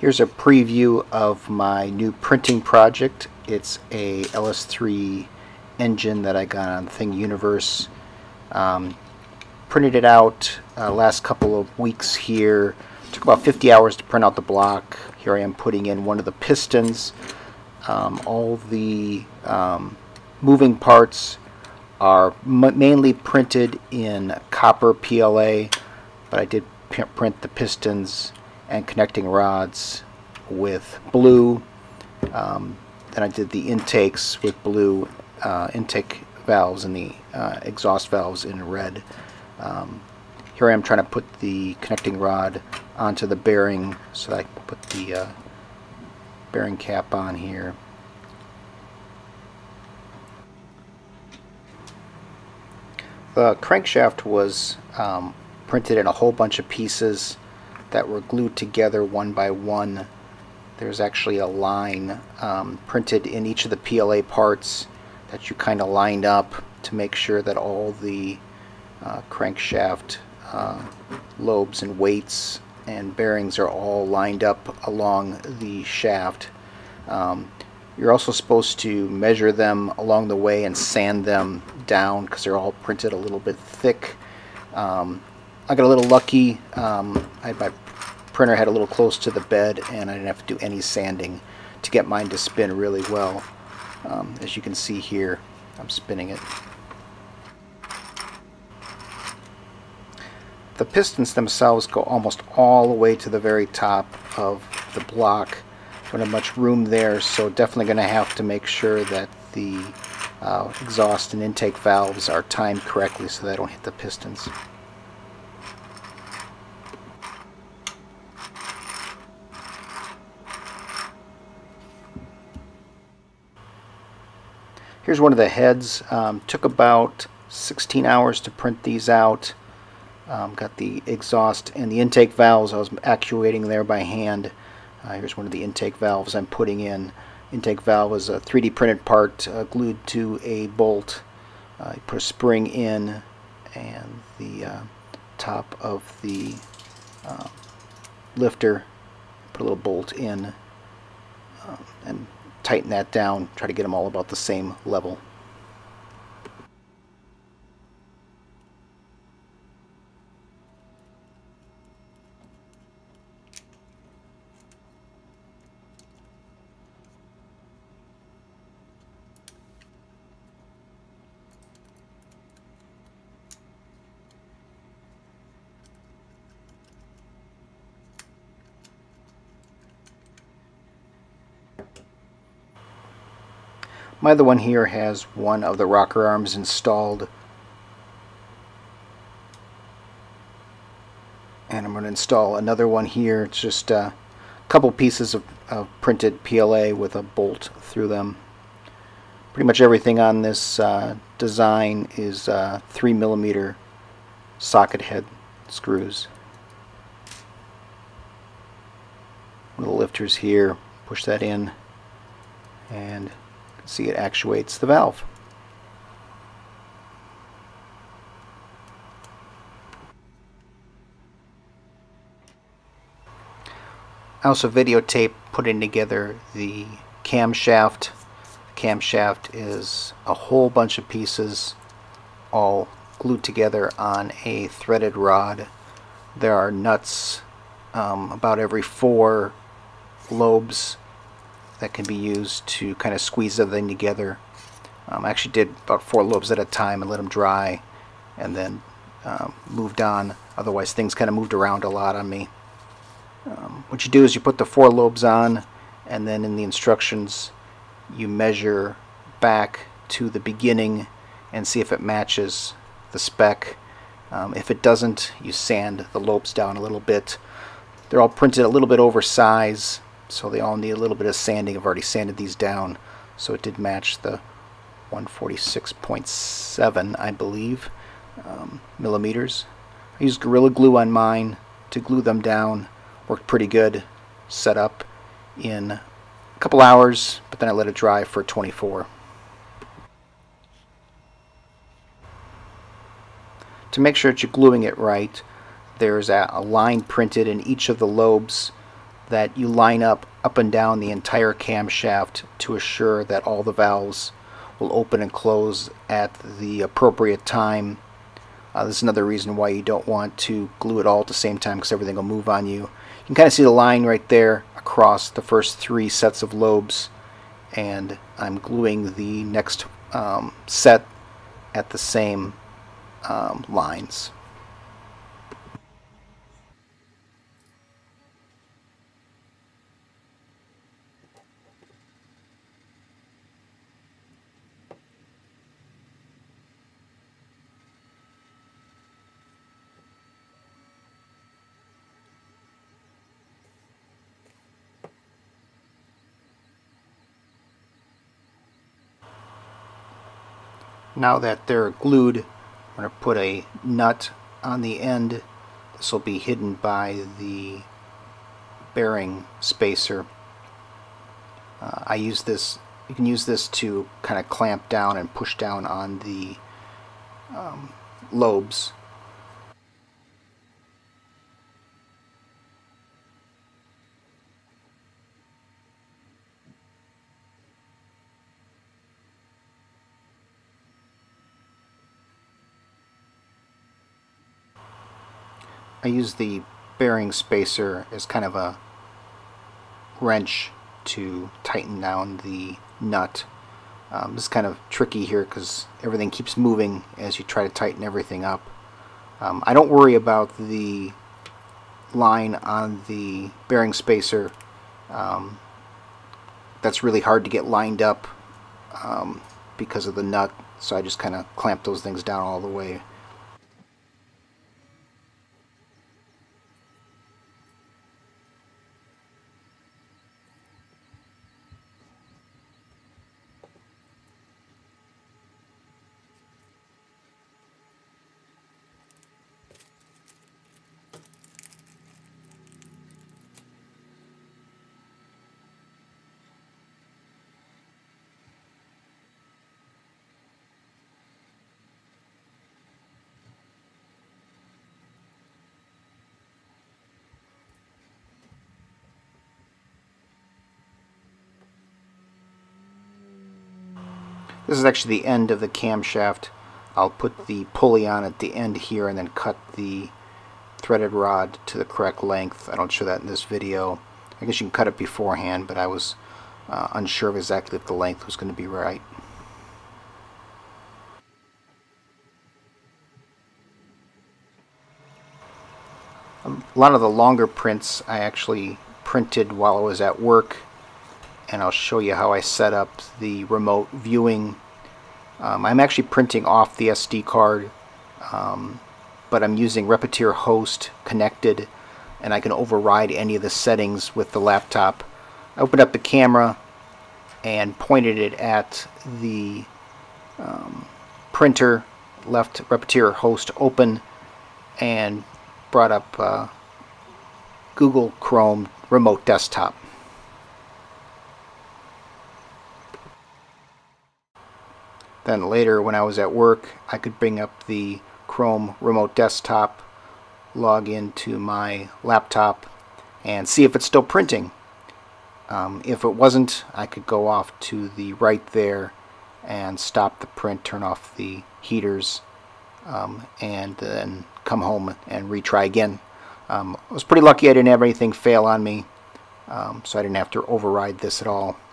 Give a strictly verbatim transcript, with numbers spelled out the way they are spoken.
Here's a preview of my new printing project. It's a L S three engine that I got on Thing Universe. Um, printed it out uh, last couple of weeks here. Took about fifty hours to print out the block. Here I am putting in one of the pistons. Um, all the um, moving parts are m mainly printed in copper P L A, but I did print the pistons and connecting rods with blue. Um, then I did the intakes with blue, uh, intake valves and the uh, exhaust valves in red. Um, here I am trying to put the connecting rod onto the bearing, so that I can put the uh, bearing cap on here. The crankshaft was um, printed in a whole bunch of pieces that were glued together one by one. There's actually a line um, printed in each of the P L A parts that you kind of lined up to make sure that all the uh, crankshaft uh, lobes and weights and bearings are all lined up along the shaft. Um, you're also supposed to measure them along the way and sand them down because they're all printed a little bit thick. Um, I got a little lucky. Um, I had my printer had a little close to the bed and I didn't have to do any sanding to get mine to spin really well. Um, as you can see here, I'm spinning it. The pistons themselves go almost all the way to the very top of the block. Don't have much room there, so definitely going to have to make sure that the uh, exhaust and intake valves are timed correctly so they don't hit the pistons. Here's one of the heads. Um, took about sixteen hours to print these out. Um, got the exhaust and the intake valves I was actuating there by hand. Uh, here's one of the intake valves I'm putting in. Intake valve is a three D printed part uh, glued to a bolt. Uh, you put a spring in, and the uh, top of the uh, lifter, put a little bolt in, uh, and tighten that down. Try to get them all about the same level. My other one here has one of the rocker arms installed, and I'm going to install another one here. It's just a couple pieces of, of printed P L A with a bolt through them. Pretty much everything on this uh, design is uh, three millimeter socket head screws. One of the lifters here, push that in, and see it actuates the valve. I also videotape putting together the camshaft. The camshaft is a whole bunch of pieces all glued together on a threaded rod. There are nuts um, about every four lobes that can be used to kind of squeeze everything together. Um, I actually did about four lobes at a time and let them dry, and then um, moved on. Otherwise things kind of moved around a lot on me. Um, what you do is you put the four lobes on, and then in the instructions you measure back to the beginning and see if it matches the spec. Um, if it doesn't, you sand the lobes down a little bit. They're all printed a little bit oversized, so they all need a little bit of sanding. I've already sanded these down, so it did match the one forty-six point seven, I believe, um, millimeters. I used Gorilla Glue on mine to glue them down. Worked pretty good. Set up in a couple hours, but then I let it dry for twenty-four. To make sure that you're gluing it right, there's a, a line printed in each of the lobes that you line up up and down the entire camshaft to assure that all the valves will open and close at the appropriate time. Uh, this is another reason why you don't want to glue it all at the same time, because everything will move on you. You can kind of see the line right there across the first three sets of lobes, and I'm gluing the next um, set at the same um, lines. Now that they're glued, I'm going to put a nut on the end. This will be hidden by the bearing spacer. Uh, I use this, you can use this to kind of clamp down and push down on the um, lobes. I use the bearing spacer as kind of a wrench to tighten down the nut. Um, this is kind of tricky here because everything keeps moving as you try to tighten everything up. Um, I don't worry about the line on the bearing spacer. Um, that's really hard to get lined up um, because of the nut, so I just kind of clamp those things down all the way. This is actually the end of the camshaft. I'll put the pulley on at the end here and then cut the threaded rod to the correct length. I don't show that in this video. I guess you can cut it beforehand, but I was uh, unsure of exactly if the length was going to be right. Um, a lot of the longer prints I actually printed while I was at work, and I'll show you how I set up the remote viewing. Um, I'm actually printing off the S D card, um, but I'm using Repetier host connected, and I can override any of the settings with the laptop. I opened up the camera and pointed it at the um, printer, left Repetier host open, and brought up uh, Google Chrome Remote Desktop. Then later, when I was at work, I could bring up the Chrome Remote Desktop, log into my laptop, and see if it's still printing. Um, if it wasn't, I could go off to the right there and stop the print, turn off the heaters, um, and then come home and retry again. Um, I was pretty lucky I didn't have anything fail on me, um, so I didn't have to override this at all.